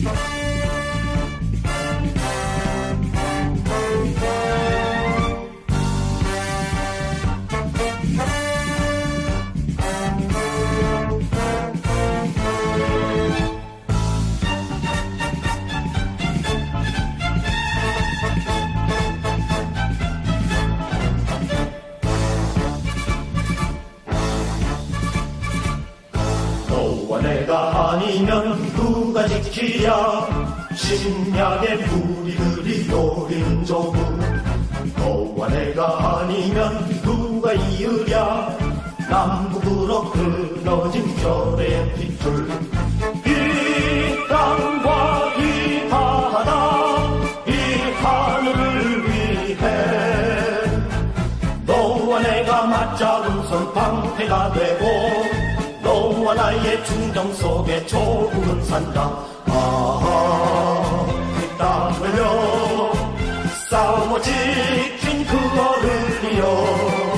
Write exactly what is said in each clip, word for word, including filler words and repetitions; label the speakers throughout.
Speaker 1: 너와 내가 아니면 누가 지키랴 신약의 무리들이 노린 조국. 너와 내가 아니면 누가 이으랴 남북으로 끊어진 별의 핏줄. 이 땅과 이 바다 이 하늘을 위해 너와 내가 맞잡은 손 방패가 되고 너와 나의 충정 속에 조국은 산다. 아, 그 땅을요 싸워 지킨 그 어른이여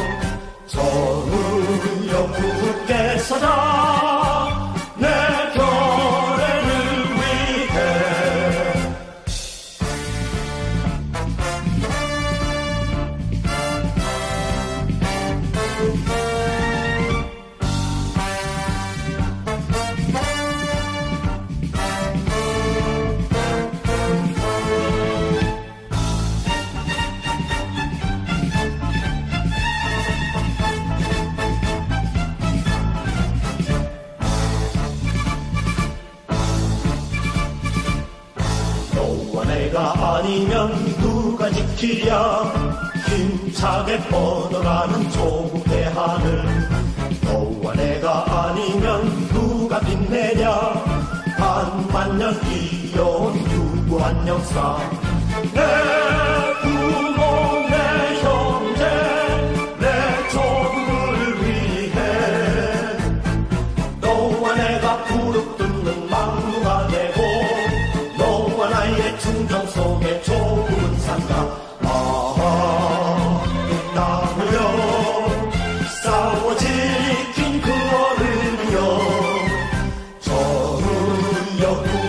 Speaker 1: 전우여 굳게 서자 내 결의를 위해. 너와 내가 아니면 누가 지키랴 힘차게 뻗어가는 조국의 하늘. 너와 내가 아니면 누가 빛내랴 반만 년 이어온 유구한 역사. 내 부모 내 형제 내 조국을 위해 너와 내가 부릅듣는 망루가 되고 너와 나의 충정 속에 조국은 산다. 아, 이 땅을요 싸워 지킨 그 어른이여 전우여